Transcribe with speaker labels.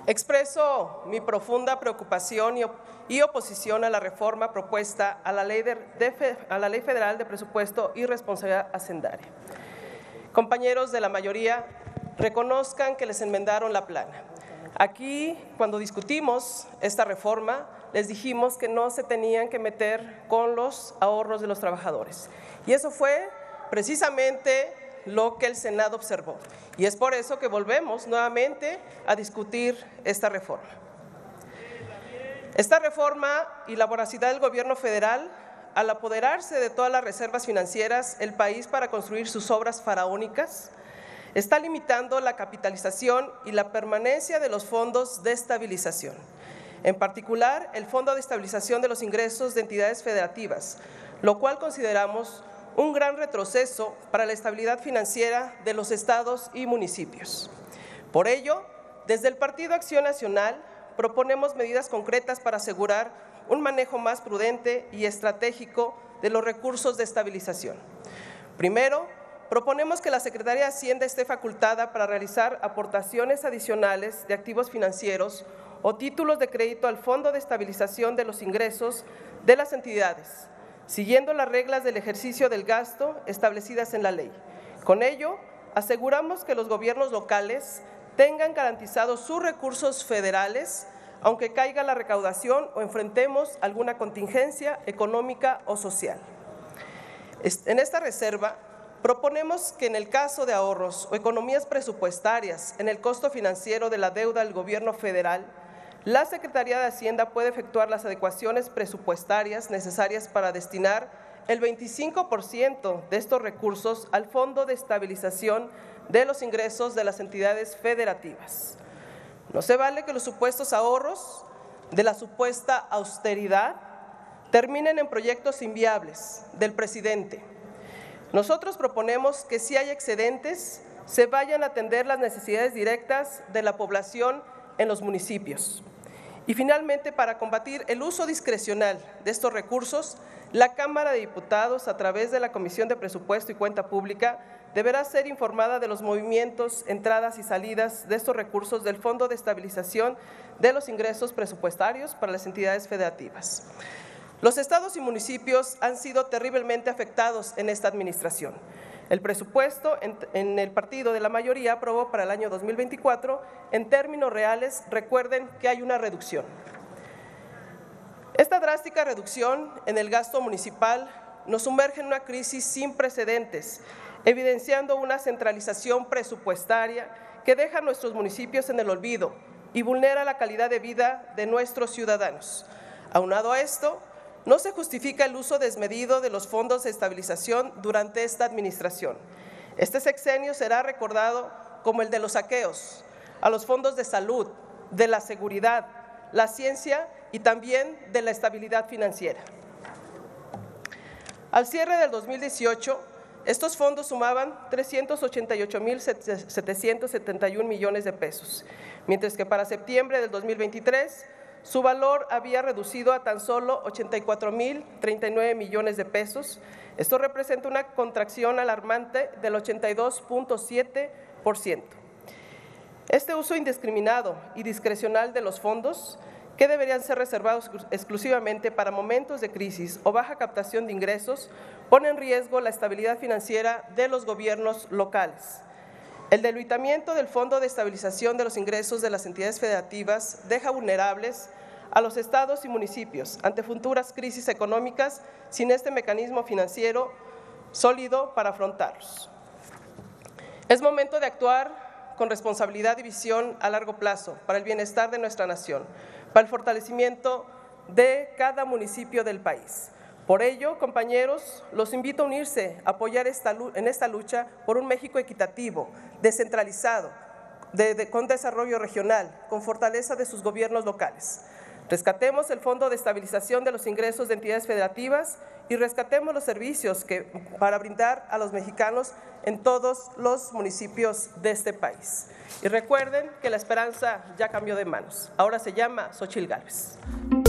Speaker 1: Expreso mi profunda preocupación y oposición a la reforma propuesta a la Ley Federal de Presupuesto y Responsabilidad Hacendaria. Compañeros de la mayoría, reconozcan que les enmendaron la plana. Aquí, cuando discutimos esta reforma, les dijimos que no se tenían que meter con los ahorros de los trabajadores. Y eso fue precisamente lo que el Senado observó. Y es por eso que volvemos nuevamente a discutir esta reforma. Esta reforma y la voracidad del gobierno federal, al apoderarse de todas las reservas financieras, el país para construir sus obras faraónicas, está limitando la capitalización y la permanencia de los fondos de estabilización. En particular, el Fondo de Estabilización de los Ingresos de Entidades Federativas, lo cual consideramos un gran retroceso para la estabilidad financiera de los estados y municipios. Por ello, desde el Partido Acción Nacional proponemos medidas concretas para asegurar un manejo más prudente y estratégico de los recursos de estabilización. Primero, proponemos que la Secretaría de Hacienda esté facultada para realizar aportaciones adicionales de activos financieros o títulos de crédito al Fondo de Estabilización de los Ingresos de las entidades, siguiendo las reglas del ejercicio del gasto establecidas en la ley. Con ello, aseguramos que los gobiernos locales tengan garantizados sus recursos federales, aunque caiga la recaudación o enfrentemos alguna contingencia económica o social. En esta reserva, proponemos que en el caso de ahorros o economías presupuestarias en el costo financiero de la deuda del gobierno federal, la Secretaría de Hacienda puede efectuar las adecuaciones presupuestarias necesarias para destinar el 25% de estos recursos al Fondo de Estabilización de los Ingresos de las entidades federativas. No se vale que los supuestos ahorros de la supuesta austeridad terminen en proyectos inviables del presidente. Nosotros proponemos que si hay excedentes, se vayan a atender las necesidades directas de la población en los municipios. Y finalmente, para combatir el uso discrecional de estos recursos, la Cámara de Diputados, a través de la Comisión de Presupuesto y Cuenta Pública, deberá ser informada de los movimientos, entradas y salidas de estos recursos del Fondo de Estabilización de los Ingresos Presupuestarios para las entidades federativas. Los estados y municipios han sido terriblemente afectados en esta administración. El presupuesto en el partido de la mayoría aprobó para el año 2024, en términos reales, recuerden que hay una reducción. Esta drástica reducción en el gasto municipal nos sumerge en una crisis sin precedentes, evidenciando una centralización presupuestaria que deja a nuestros municipios en el olvido y vulnera la calidad de vida de nuestros ciudadanos. Aunado a esto, no se justifica el uso desmedido de los fondos de estabilización durante esta administración. Este sexenio será recordado como el de los saqueos a los fondos de salud, de la seguridad, la ciencia y también de la estabilidad financiera. Al cierre del 2018, estos fondos sumaban 388,771 millones de pesos, mientras que para septiembre del 2023, su valor había reducido a tan solo 84,039 millones de pesos. Esto representa una contracción alarmante del 82,7%. Este uso indiscriminado y discrecional de los fondos, que deberían ser reservados exclusivamente para momentos de crisis o baja captación de ingresos, pone en riesgo la estabilidad financiera de los gobiernos locales. El debilitamiento del Fondo de Estabilización de los Ingresos de las entidades federativas deja vulnerables a los estados y municipios ante futuras crisis económicas sin este mecanismo financiero sólido para afrontarlos. Es momento de actuar con responsabilidad y visión a largo plazo para el bienestar de nuestra nación, para el fortalecimiento de cada municipio del país. Por ello, compañeros, los invito a unirse, a apoyar en esta lucha por un México equitativo, descentralizado, con desarrollo regional, con fortaleza de sus gobiernos locales. Rescatemos el Fondo de Estabilización de los Ingresos de entidades federativas y rescatemos los servicios para brindar a los mexicanos en todos los municipios de este país. Y recuerden que la esperanza ya cambió de manos, ahora se llama Xóchitl Gálvez.